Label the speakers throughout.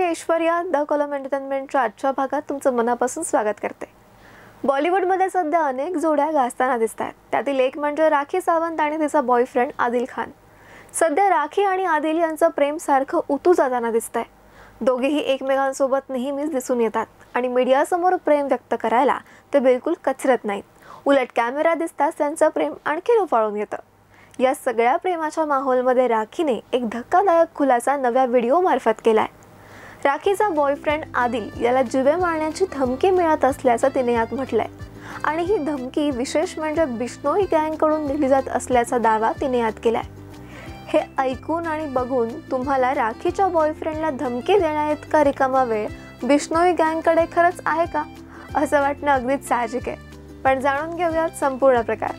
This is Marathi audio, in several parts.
Speaker 1: ऐश्वर्या द कॉलम एंटरटेनमेंटच्या आजच्या भागात तुमचं मनापासून स्वागत करते। बॉलिवूडमध्ये सध्या अनेक जोड्या गाजताना दिसतात। त्यातील एक म्हणजे राखी सावंत आणि तिचा बॉयफ्रेंड आदिल खान। सध्या राखी आणि आदिल यांचं प्रेम सारखं उतू जाताना दिसतंय। दोघेही एकमेकांसोबत नेहमीच दिसून येतात आणि मीडियासमोर प्रेम व्यक्त करायला ते बिलकुल कचरत नाहीत। उलट कॅमेरा दिसताच त्यांचं प्रेम आणखी उफाळून येतं। या सगळ्या प्रेमाच्या माहोलमध्ये राखीने एक धक्कादायक खुलासा नव्या व्हिडिओ मार्फत केलाय। राखीचा बॉयफ्रेंड आदिल याला जीवे मारण्याची धमकी मिळत असल्याचं तिने यात म्हटलंय आणि ही धमकी विशेष म्हणजे बिश्नोई गँगकडून दिली जात असल्याचा दावा तिने यात केलाय। हे ऐकून आणि बघून तुम्हाला राखीच्या बॉयफ्रेंडला धमकी देण्याइतका रिकामा वेळ बिश्नोई गँगकडे खरंच आहे का असं वाटणं अगदीच साहजिक आहे। पण जाणून घेऊयात संपूर्ण प्रकार।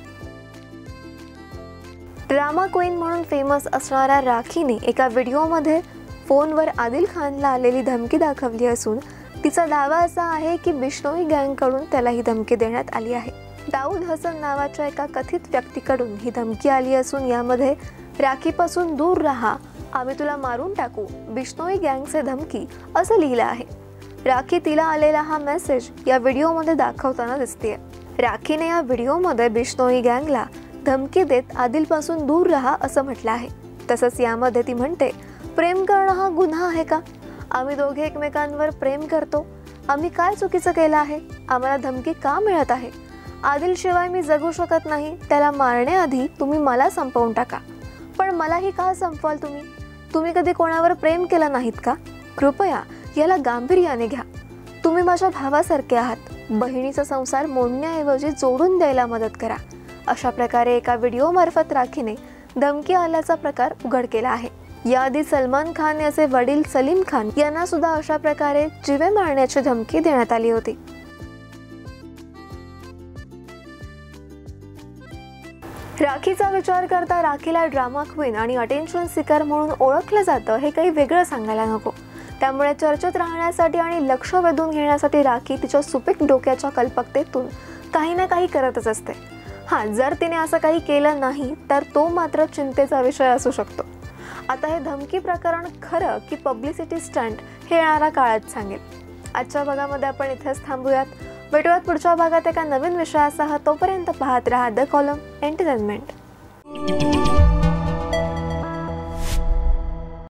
Speaker 1: ड्रामा क्वीन म्हणून फेमस असणाऱ्या राखीने एका व्हिडिओमध्ये फोनवर आदिल खानला आलेली धमकी दाखवली असून तिचा दावा असा आहे की बिश्नोई गँगकडून त्याला ही धमकी देण्यात आली आहे। दाऊद हसन नावाच्या एका कथित व्यक्तीकडून ही धमकी आली असून यामध्ये राखीपासून दूर राहा, आम्ही तुला मारून टाकू, बिश्नोई गँगचे धमकी असं लिहिलं आहे। राखी तिला आलेला हा मेसेज या व्हिडिओमध्ये दाखवताना दिसतेय। राखीने या व्हिडिओमध्ये बिश्नोई गँगला धमकी देत आदिलपासून दूर राहा असं म्हटलं आहे। तसंच यामध्ये ती म्हणते, प्रेम करणं हा गुन्हा आहे का? आम्ही दोघे एकमेकांवर प्रेम करतो, आम्ही काय चुकीचं केलं आहे? आम्हाला धमकी का मिळत आहे? आदिल शिवाय मी जगू शकत नाही, त्याला मारण्याआधी तुम्ही मला संपवून टाका। पण मलाही का संपवाल तुम्ही? तुम्ही कधी कोणावर प्रेम केलं नाहीत का? कृपया याला गांभीर्याने घ्या। तुम्ही माझ्या भावासारखे आहात, बहिणीचा संसार मोडण्याऐवजी जोडून द्यायला मदत करा। अशा प्रकारे एका व्हिडिओमार्फत राखीने धमकी आल्याचा प्रकार उघड केला आहे। याआधी सलमान खान याचे वडील सलीम खान यांना सुद्धा अशा प्रकारे जीवे मारण्याची धमकी देण्यात आली होती। राखीचा विचार करता राखीला ड्रामा क्वीन आणि अटेन्शन सीकर म्हणून ओळखलं जातं हे काही वेगळं सांगायला नको। त्यामुळे चर्चेत राहण्यासाठी आणि लक्ष वेधून घेण्यासाठी राखी तिच्या सुपीक डोक्याच्या कल्पकतेतून काही ना काही करतच असते। जर तिने असं काही केलं नाही तर तो मात्र चिंतेचा विषय असू शकतो। आता हे धमकी प्रकरण खरं की पब्लिसिटी स्टंट हे येणारा काळच सांगेल। आजच्या भागामध्ये आपण इथेच थांबूयात। भेटूयात पुढच्या भागात एका नवीन विषयासह। तोपर्यंत पाहत राहा द कॉलम एंटरटेनमेंट।